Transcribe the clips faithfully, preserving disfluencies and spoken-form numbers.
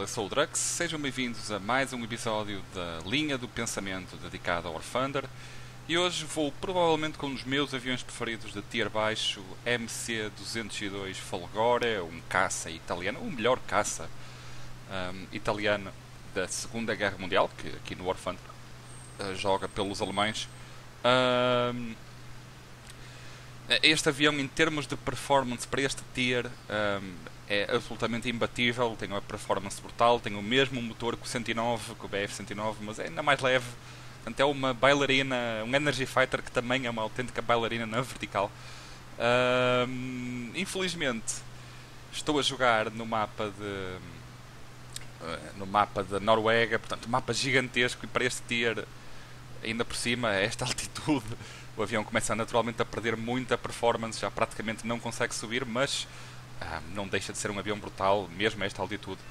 sou o Drux, sejam bem-vindos a mais um episódio da Linha do Pensamento dedicado ao War Thunder. E hoje vou provavelmente com um dos meus aviões preferidos de tier baixo, M C duzentos e dois Folgore, um caça italiano, o melhor caça um, italiano da Segunda Guerra Mundial, que aqui no War Thunder uh, joga pelos alemães. Um, este avião, em termos de performance para este tier, um, é absolutamente imbatível, tem uma performance brutal, tem o mesmo motor que o cento e nove, que o B F cento e nove, mas é ainda mais leve. Portanto, é uma bailarina, um Energy Fighter que também é uma autêntica bailarina na vertical. Uh, infelizmente, estou a jogar no mapa de uh, no mapa da Noruega, portanto, um mapa gigantesco, e para este tier, ainda por cima, a esta altitude, o avião começa naturalmente a perder muita performance, já praticamente não consegue subir, mas uh, não deixa de ser um avião brutal, mesmo a esta altitude.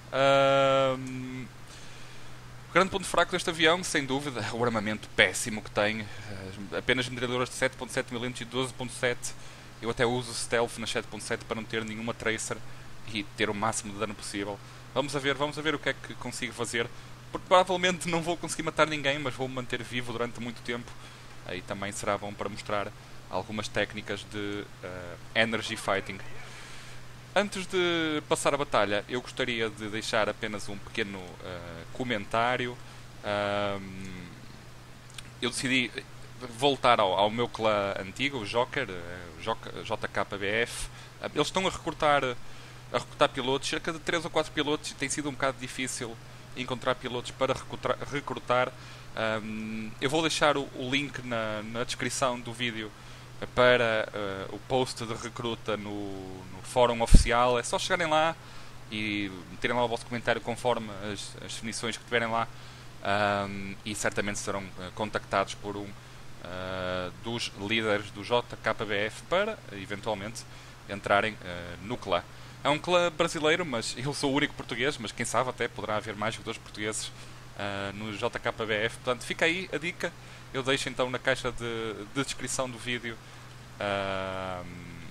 Uh, O grande ponto fraco deste avião, sem dúvida, é o armamento péssimo que tem. Apenas metralhadoras de sete ponto sete milímetros e doze ponto sete. Eu até uso stealth na sete ponto sete para não ter nenhuma tracer e ter o máximo de dano possível. Vamos a ver, vamos a ver o que é que consigo fazer. Porque provavelmente não vou conseguir matar ninguém, mas vou me manter vivo durante muito tempo. Aí também será bom para mostrar algumas técnicas de uh, energy fighting. Antes de passar a batalha, eu gostaria de deixar apenas um pequeno uh, comentário. Uh, eu decidi voltar ao, ao meu clã antigo, o Joker, uh, J K B F. Uh, eles estão a recrutar, a recrutar pilotos, cerca de três ou quatro pilotos. Tem sido um bocado difícil encontrar pilotos para recrutar. recrutar. Uh, eu vou deixar o, o link na, na descrição do vídeo para uh, o post de recruta no, no fórum oficial. É só chegarem lá e meterem lá o vosso comentário conforme as, as definições que tiverem lá, um, e certamente serão uh, contactados por um uh, dos líderes do J K B F para eventualmente entrarem uh, no clã. É um clã brasileiro, mas eu sou o único português, mas quem sabe até poderá haver mais jogadores portugueses uh, no J K B F. Portanto, fica aí a dica. Eu deixo então na caixa de, de descrição do vídeo uh,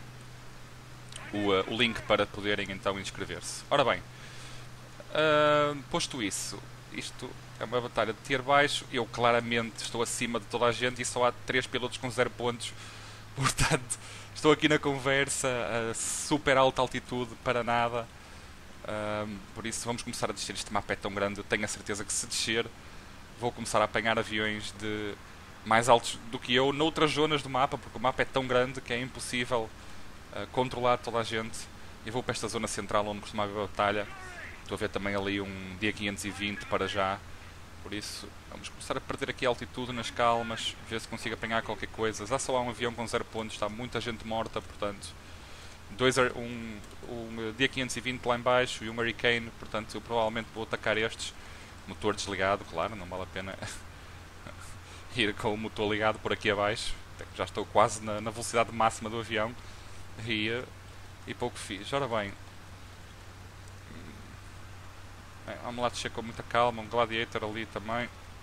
o, uh, o link para poderem então inscrever-se. Ora bem, uh, posto isso, isto é uma batalha de tier baixo. Eu claramente estou acima de toda a gente e só há três pilotos com zero pontos. Portanto, estou aqui na conversa a super alta altitude para nada. Uh, por isso vamos começar a descer. Este mapa é tão grande, eu tenho a certeza que se descer vou começar a apanhar aviões de mais altos do que eu noutras zonas do mapa, porque o mapa é tão grande que é impossível uh, controlar toda a gente. Eu vou para esta zona central onde costuma haver a batalha. Estou a ver também ali um D quinhentos e vinte para já. Por isso, vamos começar a perder aqui a altitude nas calmas, ver se consigo apanhar qualquer coisa. Já só há um avião com zero pontos, está muita gente morta, portanto... Dois, um, um D quinhentos e vinte lá em baixo e um Hurricane, portanto eu provavelmente vou atacar estes. Motor desligado, claro, não vale a pena ir com o motor ligado por aqui abaixo. Já estou quase na, na velocidade máxima do avião e, e pouco fiz. Ora bem, bem, vamos lá descer com muita calma. Um Gladiator ali também.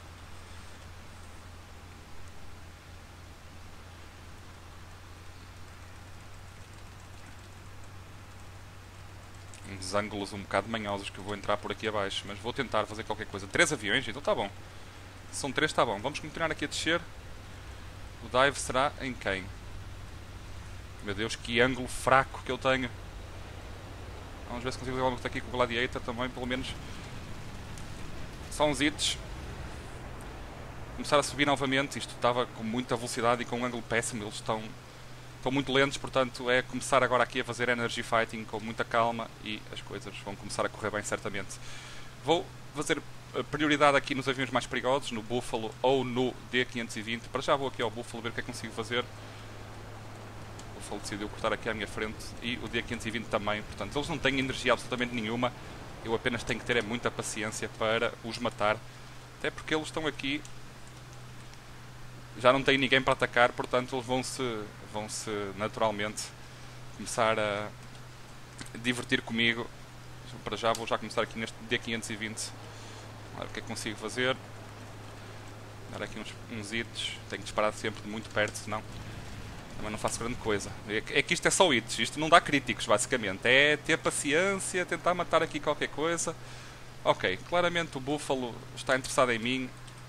Uns ângulos um bocado manhosos que eu vou entrar por aqui abaixo, mas vou tentar fazer qualquer coisa. Três aviões, então está bom. São três, está bom. Vamos continuar aqui a descer. O dive será em quem? Meu Deus, que ângulo fraco que eu tenho. Vamos ver se consigo fazer algo aqui com o Gladiator também, pelo menos. Só uns hits. Começar a subir novamente. Isto estava com muita velocidade e com um ângulo péssimo. Eles estão... Estão muito lentos, portanto é começar agora aqui a fazer energy fighting com muita calma e as coisas vão começar a correr bem certamente. Vou fazer prioridade aqui nos aviões mais perigosos, no Buffalo ou no D quinhentos e vinte. Para já vou aqui ao Buffalo ver o que é que consigo fazer. O Buffalo decidiu cortar aqui à minha frente e o D quinhentos e vinte também, portanto eles não têm energia absolutamente nenhuma. Eu apenas tenho que ter é muita paciência para os matar, até porque eles estão aqui... Já não tem ninguém para atacar, portanto eles vão-se vão-se naturalmente começar a divertir comigo. Para já vou já começar aqui neste D quinhentos e vinte. Vamos ver o que é que consigo fazer. Dar aqui uns, uns hits. Tenho que disparar sempre de muito perto, senão também não faço grande coisa. É que isto é só hits, isto não dá críticos basicamente. É ter paciência, tentar matar aqui qualquer coisa. Ok, claramente o Buffalo está interessado em mim.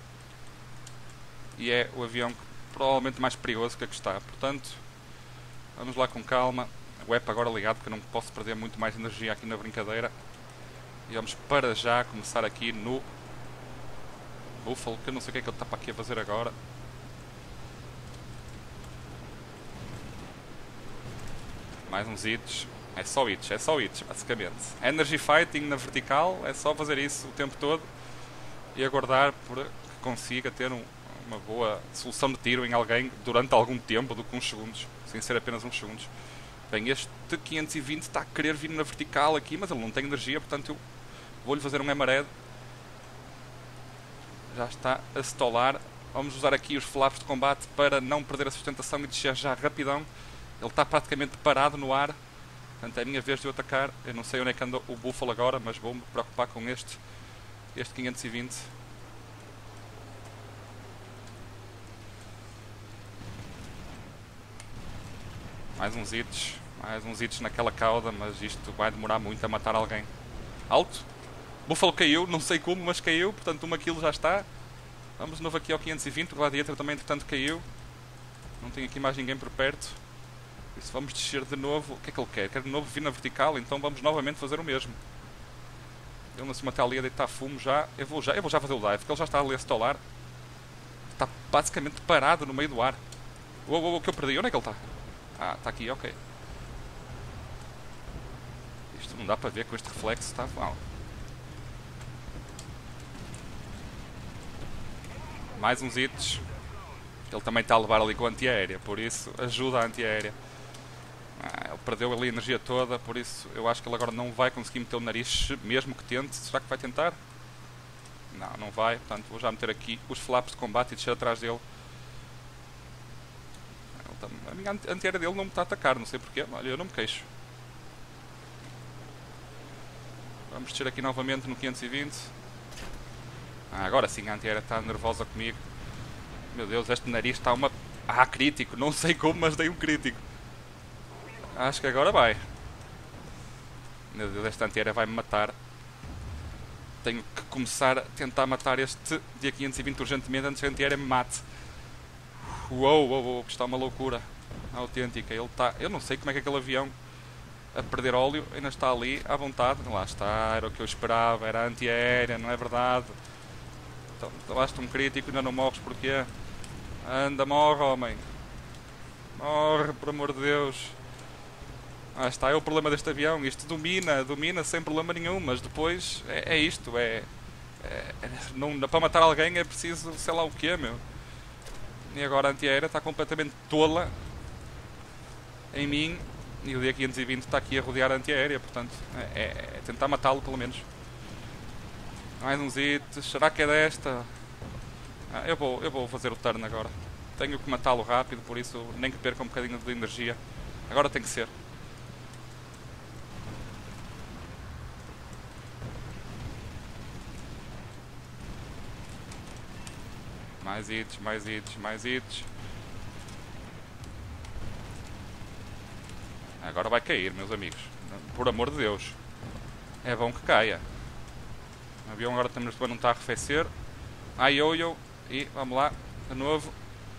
E é o avião que, provavelmente mais perigoso que aqui está. Portanto, vamos lá com calma. O E P agora ligado, porque eu não posso perder muito mais energia aqui na brincadeira. E vamos para já começar aqui no Buffalo, que eu não sei o que é que ele está para aqui a fazer agora. Mais uns hits. É só hits, é só hits, basicamente. Energy Fighting na vertical, é só fazer isso o tempo todo. E aguardar por que consiga ter um, uma boa solução de tiro em alguém durante algum tempo, do que uns segundos. Sem ser apenas uns segundos. Bem, este quinhentos e vinte está a querer vir na vertical aqui, mas ele não tem energia, portanto eu vou-lhe fazer um Emared. Já está a stolar. Vamos usar aqui os flaps de combate para não perder a sustentação e descer já rapidão. Ele está praticamente parado no ar. Portanto é a minha vez de eu atacar. Eu não sei onde é que anda o Buffalo agora, mas vou-me preocupar com este, este quinhentos e vinte. Mais uns hits. Mais uns hits naquela cauda, mas isto vai demorar muito a matar alguém. Alto. Buffalo caiu, não sei como, mas caiu. Portanto uma kill já está. Vamos de novo aqui ao quinhentos e vinte. O Gladiator também entretanto caiu. Não tem aqui mais ninguém por perto. Por isso vamos descer de novo. O que é que ele quer? Quer de novo vir na vertical, então vamos novamente fazer o mesmo. Ele na cima está ali a deitar fumo já. Eu vou já, eu vou já fazer o dive, porque ele já está ali a stolar. Está basicamente parado no meio do ar. Uou, uou, o que eu perdi? Onde é que ele está? Ah, está aqui, ok. Isto não dá para ver com este reflexo, está mal. Mais uns hits. Ele também está a levar ali com a antiaérea, por isso ajuda a antiaérea. Ah, ele perdeu ali a energia toda, por isso eu acho que ele agora não vai conseguir meter o nariz, mesmo que tente. Será que vai tentar? Não, não vai. Portanto, vou já meter aqui os flaps de combate e descer atrás dele. Tá, a minha antiaérea dele não me está a atacar, não sei porquê. Olha, eu não me queixo. Vamos descer aqui novamente no quinhentos e vinte. Ah, agora sim a antiaérea está nervosa comigo. Meu Deus, este nariz está uma... Ah, crítico. Não sei como, mas dei um crítico. Acho que agora vai. Meu Deus, esta antiaérea vai-me matar. Tenho que começar a tentar matar este dia quinhentos e vinte urgentemente antes que a antiaérea me mate. Uou, uou, uou, que está uma loucura autêntica. Ele está... Eu não sei como é que aquele avião a perder óleo ainda está ali à vontade. Lá está, era o que eu esperava. Era a antiaérea, não é verdade? Então, basta um crítico e ainda não morres porquê? Anda, morre, homem. Morre, por amor de Deus. Ah, está, é o problema deste avião. Isto domina, domina sem problema nenhum, mas depois é, é isto. É, é, é não, para matar alguém é preciso sei lá o quê, meu. E agora a antiaérea está completamente tola em mim. E o D quinhentos e vinte está aqui a rodear a antiaérea, portanto é, é, é tentar matá-lo pelo menos. Mais uns hits. Será que é desta? Ah, eu, vou, eu vou fazer o turn agora. Tenho que matá-lo rápido, por isso nem que perca um bocadinho de energia. Agora tem que ser. Mais hits, mais hits, mais hits. Agora vai cair, meus amigos. Por amor de Deus. É bom que caia. O avião agora também não está a arrefecer. Ai, yo, yo. E vamos lá, de novo.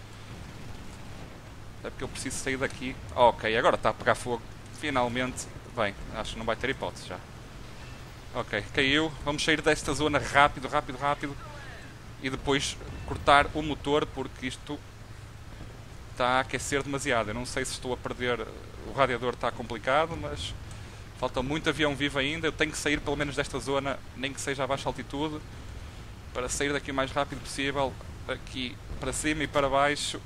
É porque eu preciso sair daqui. Ok, agora está a pegar fogo. Finalmente. Bem, acho que não vai ter hipótese já. Ok, caiu. Vamos sair desta zona rápido, rápido, rápido. E depois cortar o motor, porque isto está a aquecer demasiado. Eu não sei se estou a perder... O radiador está complicado, mas falta muito avião vivo ainda. Eu tenho que sair pelo menos desta zona, nem que seja a baixa altitude, para sair daqui o mais rápido possível. Aqui para cima e para baixo.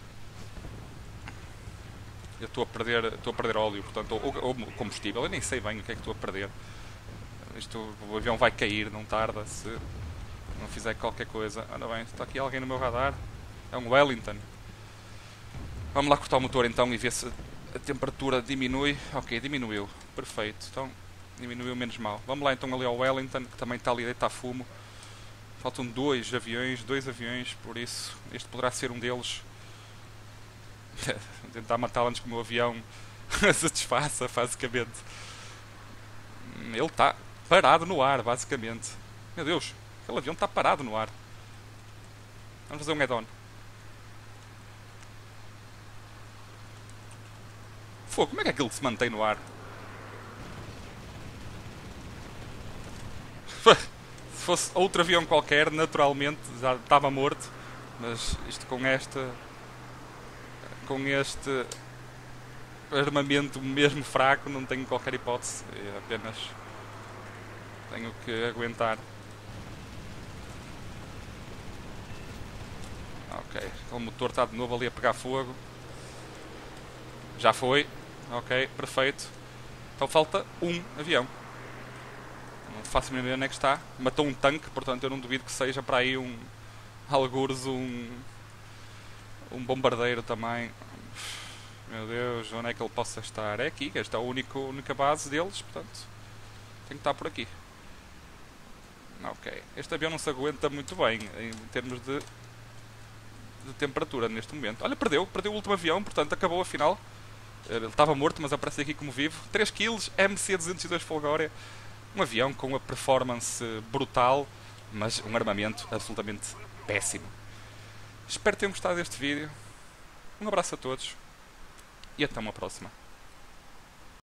Eu estou a perder, estou a perder óleo, portanto, ou, ou combustível. Eu nem sei bem o que é que estou a perder. Isto, o avião vai cair, não tarda, se não fizer qualquer coisa. Anda bem, está aqui alguém no meu radar. É um Wellington. Vamos lá cortar o motor então e ver se a temperatura diminui. Ok, diminuiu. Perfeito. Então, diminuiu menos mal. Vamos lá então ali ao Wellington, que também está ali a deitar fumo. Faltam dois aviões, dois aviões, por isso este poderá ser um deles. Tentar matá-lo antes que o meu avião se desfaça, basicamente. Ele está parado no ar, basicamente. Meu Deus, aquele avião está parado no ar. Vamos fazer um head-on. Fogo, como é que aquilo se mantém no ar? Se fosse outro avião qualquer, naturalmente já estava morto. Mas isto com esta. Com este armamento mesmo fraco, não tenho qualquer hipótese. É apenas. Tenho que aguentar. Ok, o motor está de novo ali a pegar fogo. Já foi. Ok, perfeito. Então falta um avião. Não faço a mínima ideia onde é que está. Matou um tanque, portanto eu não duvido que seja para aí um. Algures um. Um bombardeiro também. Meu Deus, onde é que ele possa estar? É aqui, esta é a única, única base deles, portanto. Tem que estar por aqui. Ok. Este avião não se aguenta muito bem em termos de. de temperatura neste momento. Olha, perdeu, perdeu o último avião, portanto acabou a final. Ele estava morto, mas aparece aqui como vivo. três quilos, M C duzentos e dois Folgória. Um avião com uma performance brutal, mas um armamento absolutamente péssimo. Espero que tenham gostado deste vídeo. Um abraço a todos e até uma próxima.